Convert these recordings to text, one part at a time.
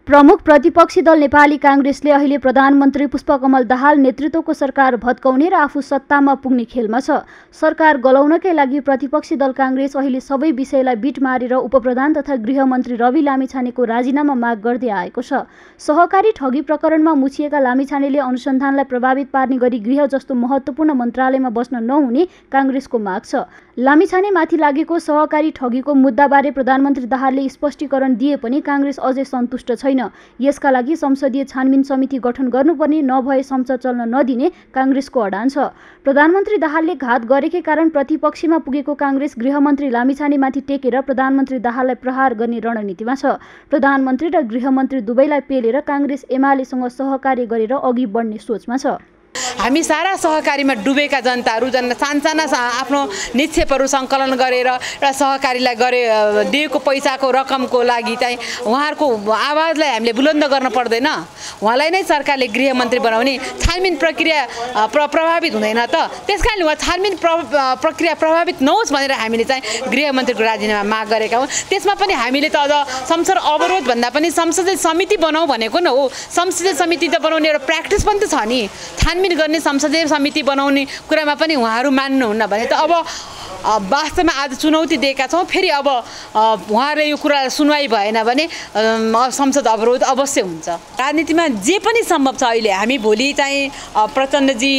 प्रमुख प्रतिपक्षी दल नेपाली कांग्रेसले अहिले प्रधानमन्त्री पुष्पकमल दाहाल नेतृत्वको सरकार भत्काउने र आफू सत्तामा पुग्ने खेलमा छ। सरकार गलाउनकै लागि प्रतिपक्षी दल कांग्रेस अहिले सबै विषयलाई बिट मारेर उपप्रधान तथा गृहमन्त्री रवि लामिछानेको राजीनामा माग गर्दै आएको छ। सहकारी ठगी प्रकरणमा मुछिएका लामिछानेले अनुसन्धानलाई प्रभावित पार्ने गरी गृह जस्तो महत्त्वपूर्ण मन्त्रालयमा बस्न नहुने कांग्रेसको माग छ। लामिछानेमाथि लागेको सहकारी ठगीको मुद्दाबारे प्रधानमन्त्री दाहालले स्पष्टीकरण दिए पनि कांग्रेस अझै सन्तुष्ट छैन। यसका लागि संसदीय छानबिन समिति गठन गर्नुपर्ने, नभए संसद चल्न नदिने कांग्रेसको अडान छ। प्रधानमन्त्री दाहालले घात गरेकै कारण प्रतिपक्षीमा पुगेको कांग्रेस गृहमन्त्री लामिछानेमाथि टेकेर प्रधानमन्त्री दाहाललाई प्रहार गर्ने रणनीतिमा छ। प्रधानमन्त्री र गृहमन्त्री दुवैलाई पेलेर कांग्रेस एमालेसँग सहकार्य गरेर अघि बढ्ने सोचमा छ। हामी सारा सहकारीमा डुबेका जनताहरू सानसाना आफ्नो निक्षेपहरू सङ्कलन गरेर र सहकारीलाई दिएको पैसाको रकमको लागि चाहिँ उहाँहरूको आवाजलाई हामीले बुलन्द गर्न पर्दैन। उहाँलाई नै सरकारले गृहमन्त्री बनाउने, छानबिन प्रक्रिया प्रभावित हुँदैन त, त्यसकारणले उहाँ छानबिन प्रक्रिया प्रभावित नहोस् भनेर हामीले चाहिँ गृहमन्त्रीको राजीनामा माग गरेका हौँ। त्यसमा पनि हामीले त अझ संसद अवरोध भन्दा पनि संसदीय समिति बनाऊ भनेको न हो। संसदीय समिति त बनाउने एउटा प्र्याक्टिस पनि त छ नि। छानबिन गर्ने संसदीय समिति बनाउने कुरामा पनि उहाँहरू मान्नुहुन्न भने त अब वास्तवमा आज चुनौती दिएका छौँ। फेरि अब उहाँहरूले यो कुरा सुनवाई भएन भने संसद अवरोध अवश्य हुन्छ। राजनीतिमा जे पनि सम्भव छ। अहिले हामी भोलि चाहिँ प्रचण्डजी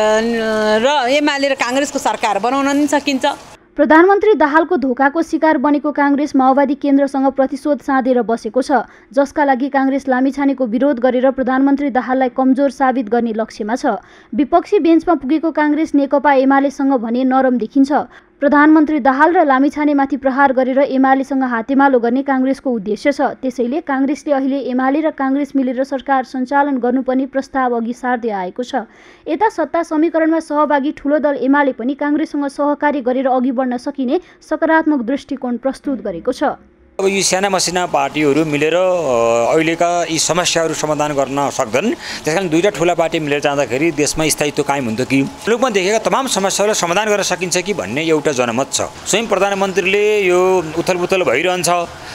र एमाले र काङ्ग्रेसको सरकार बनाउन नि सकिन्छ। प्रधानमन्त्री दाहालको धोकाको शिकार बनेको कांग्रेस माओवादी केन्द्रसँग प्रतिशोध साधेर बसेको छ, जसका लागि कांग्रेस लामिछानेको विरोध गरेर प्रधानमन्त्री दाहाललाई कमजोर साबित गर्ने लक्ष्यमा छ। विपक्षी बेन्चमा पुगेको कांग्रेस नेकपा एमालेसँग भने नरम देखिन्छ। प्रधानमन्त्री दाहाल र लामिछानेमाथि प्रहार गरेर एमालेसँग हातेमालो गर्ने कांग्रेसको उद्देश्य छ। त्यसैले कांग्रेसले अहिले एमाले र कांग्रेस मिलेर सरकार सञ्चालन गर्नुपर्ने प्रस्ताव अघि सार्दै आएको छ। यता सत्ता समीकरणमा सहभागी ठूलो दल एमाले पनि कांग्रेससँग सहकार्य गरेर अघि बढ्न सकिने सकारात्मक दृष्टिकोण प्रस्तुत गरेको छ। अब यी साना मसिना पार्टीहरू मिलेर अहिलेका यी समस्याहरू समाधान गर्न सक्दैनन्। त्यसकारण दुईटा ठुला पार्टी मिलेर जाँदाखेरि देशमा स्थायित्व कायम हुन्थ्यो कि मुलुकमा देखेका तमाम समस्याहरूलाई समाधान गर्न सकिन्छ कि भन्ने एउटा जनमत छ। स्वयं प्रधानमन्त्रीले यो उथलपुथल भइरहन्छ,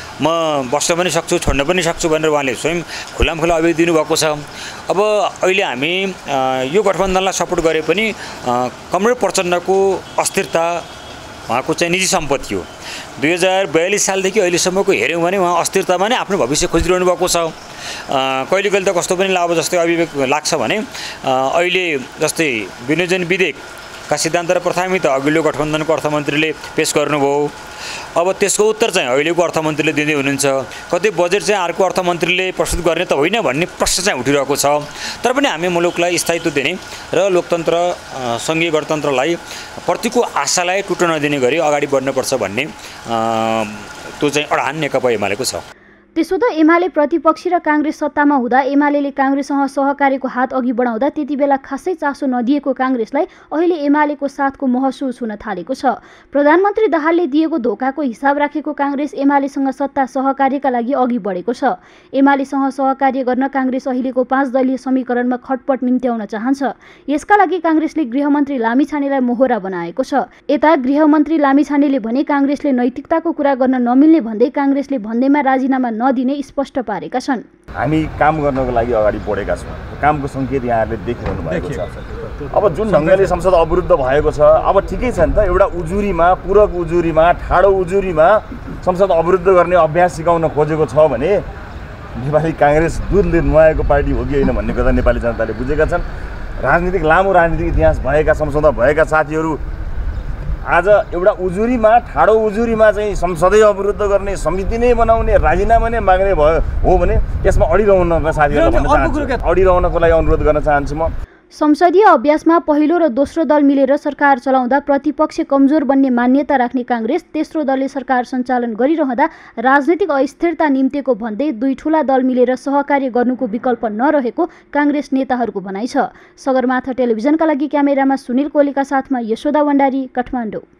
म बस्न पनि सक्छु, छोड्न पनि सक्छु भनेर उहाँले स्वयं खुलामखुला अभिव्यक्ति दिनुभएको छ। अब अहिले हामी यो गठबन्धनलाई सपोर्ट गरे पनि कमरेड प्रचण्डको अस्थिरता उहाँको चाहिँ निजी सम्पत्ति हो। 2042 सालदेखि अहिलेसम्मको हेऱ्यौँ भने उहाँ अस्थिरतामा नै आफ्नो भविष्य खोजिरहनु भएको छ। कहिले कहिले त कस्तो पनि अब जस्तै अभिवेक लाग्छ भने अहिले जस्तै विनियोजन विधेयकका सिद्धान्त र प्राथमिक त अघिल्लो गठबन्धनको अर्थमन्त्रीले पेश गर्नुभयो। अब त्यसको उत्तर चाहिँ अहिलेको अर्थमन्त्रीले दिँदै हुनुहुन्छ। कतै बजेट चाहिँ अर्को अर्थमन्त्रीले प्रस्तुत गर्ने त होइन भन्ने प्रश्न चाहिँ उठिरहेको छ। तर पनि हामी मुलुकलाई स्थायित्व दिने र लोकतन्त्र सङ्घीय गणतन्त्रलाई प्रतिको आशालाई टुट्न नदिने गरी अगाडि बढ्नुपर्छ भन्ने त्यो चाहिँ अडान नेकपा एमालेको छ। त्यसो त एमाले प्रतिपक्षी र कांग्रेस सत्तामा हुँदा एमालेले कांग्रेससँग सहकार्यको हात अघि बढाउँदा त्यति बेला खासै चासो नदिएको कांग्रेसलाई अहिले एमालेको साथको महसुस हुन थालेको छ। प्रधानमन्त्री दाहालले दिएको धोकाको हिसाब राखेको कांग्रेस एमालेसँग सत्ता सहकार्यका लागि अघि बढेको छ। एमालेसँग सहकार्य गर्न कांग्रेस अहिलेको 5 दलीय समीकरणमा खटपट निम्त्याउन चाहन्छ। यसका लागि कांग्रेसले गृहमन्त्री लामिछानेलाई मोहरा बनाएको छ। यता गृहमन्त्री लामिछानेले भने कांग्रेसले नैतिकताको कुरा गर्न नमिल्ने भन्दै कांग्रेसले भन्दैमा राजीनामा दिने स्पष्ट पारेका छन्। हामी काम गर्नको लागि अगाडि बढेका छौँ। कामको सङ्केत यहाँहरूले देखिरहनु भएको छ। अब जुन ढङ्गले संसद अवरुद्ध भएको छ, अब ठिकै छ नि त। एउटा उजुरीमा, पूरक उजुरीमा, ठाडो उजुरीमा संसद अवरुद्ध गर्ने अभ्यास सिकाउन खोजेको छ भने नेपाली काङ्ग्रेस दुधले नुहाएको पार्टी हो कि होइन भन्ने कुरा नेपाली जनताले बुझेका छन्। लामो राजनीतिक इतिहास भएका, संसदमा भएका साथीहरू आज एउटा उजुरीमा, ठाडो उजुरीमा चाहिँ संसदै अवरुद्ध गर्ने, समिति नै बनाउने, राजीनामा नै माग्ने भयो हो भने त्यसमा अडिरहनका साथीहरूलाई भन्न चाहन्छु, अडिरहनको लागि अनुरोध गर्न चाहन्छु म। संसदीय अभ्यासमा पहिलो र दोस्रो दल मिलेर सरकार चलाउँदा प्रतिपक्ष कमजोर बन्ने मान्यता राख्ने कांग्रेस तेस्रो दलले सरकार सञ्चालन गरिरहँदा राजनीतिक अस्थिरता निम्तेको भन्दै दुई ठूला दल मिलेर सहकार्य गर्नुको विकल्प नरहेको कांग्रेस नेताहरूको भनाइ छ। सगरमाथा टेलिभिजनका लागि क्यामेरामा सुनिल कोलीका साथमा यशोदा भण्डारी, काठमाडौँ।